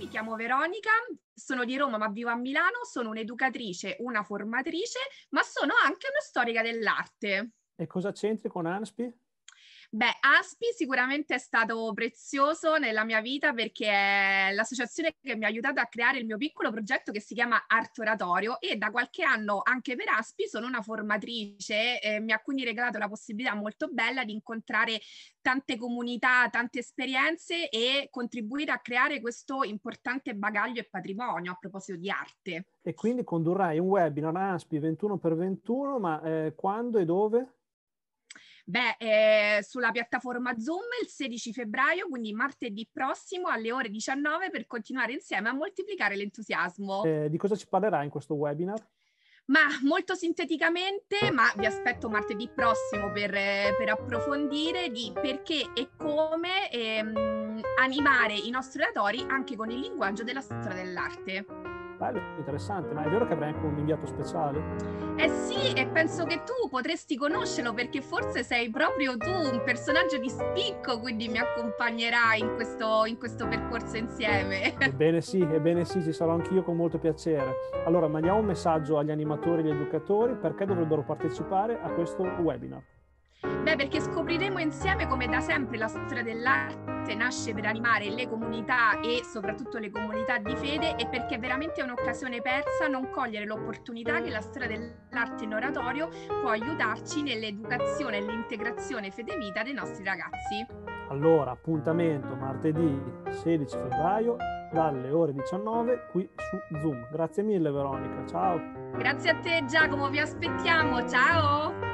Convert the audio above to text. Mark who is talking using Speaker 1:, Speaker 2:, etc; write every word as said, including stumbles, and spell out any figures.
Speaker 1: chiamo Veronica, sono di Roma ma vivo a Milano, sono un'educatrice, una formatrice, ma sono anche una storica dell'arte.
Speaker 2: E cosa c'entri con ANSPI?
Speaker 1: Beh, ASPI sicuramente è stato prezioso nella mia vita perché è l'associazione che mi ha aiutato a creare il mio piccolo progetto che si chiama Arte Oratorio, e da qualche anno anche per ASPI sono una formatrice, e mi ha quindi regalato la possibilità molto bella di incontrare tante comunità, tante esperienze e contribuire a creare questo importante bagaglio e patrimonio a proposito di arte.
Speaker 2: E quindi condurrai un webinar ANSPI ventuno per ventuno, ma eh, quando e dove?
Speaker 1: Beh, eh, sulla piattaforma Zoom il sedici febbraio, quindi martedì prossimo alle ore diciannove, per continuare insieme a moltiplicare l'entusiasmo.
Speaker 2: Eh, di cosa ci parlerai in questo webinar?
Speaker 1: Ma molto sinteticamente, ma vi aspetto martedì prossimo per, eh, per approfondire di perché e come ehm, animare i nostri oratori anche con il linguaggio della storia dell'arte.
Speaker 2: Bello, interessante, ma è vero che avrai anche un inviato speciale?
Speaker 1: Eh sì, e penso che tu potresti conoscerlo perché forse sei proprio tu un personaggio di spicco, quindi mi accompagnerai in questo, in questo percorso insieme.
Speaker 2: Ebbene sì, ebbene sì, ci sarò anch'io con molto piacere. Allora, mandiamo un messaggio agli animatori e agli educatori perché dovrebbero partecipare a questo webinar.
Speaker 1: Beh, perché scopriremo insieme come da sempre la storia dell'arte nasce per animare le comunità e soprattutto le comunità di fede, e perché è veramente un'occasione persa non cogliere l'opportunità che la storia dell'arte in oratorio può aiutarci nell'educazione e l'integrazione fede-vita dei nostri ragazzi.
Speaker 2: Allora, appuntamento martedì sedici febbraio dalle ore diciannove qui su Zoom. Grazie mille Veronica, ciao!
Speaker 1: Grazie a te Giacomo, vi aspettiamo, ciao!